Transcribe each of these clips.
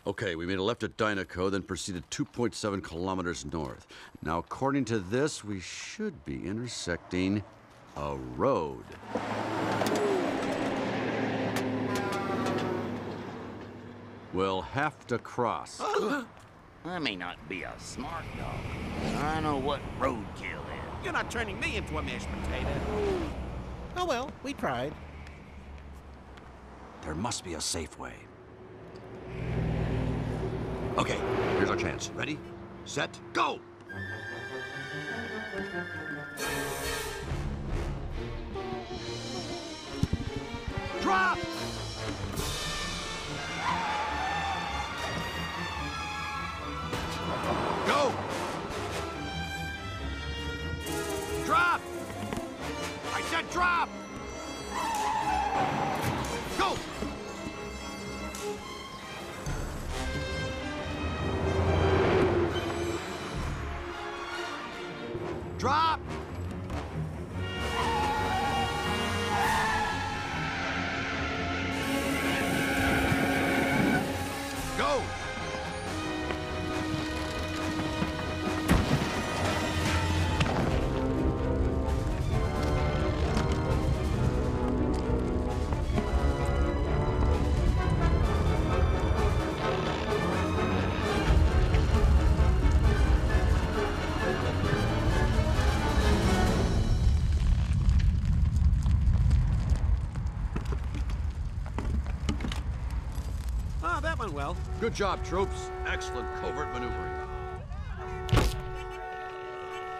Okay, we made a left at Dynaco, then proceeded 2.7 kilometers north. Now, according to this, we should be intersecting a road. We'll have to cross. I may not be a smart dog. I know what roadkill is. You're not turning me into a mashed potato. Oh well, we tried. There must be a safe way. Okay, here's our chance. Ready, set, go! Drop! Go! Drop! I said drop! Go! Drop! Go! Oh, that went well. Good job, troops. Excellent covert maneuvering.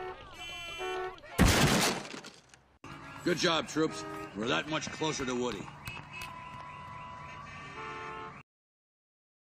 Good job, troops. We're that much closer to Woody.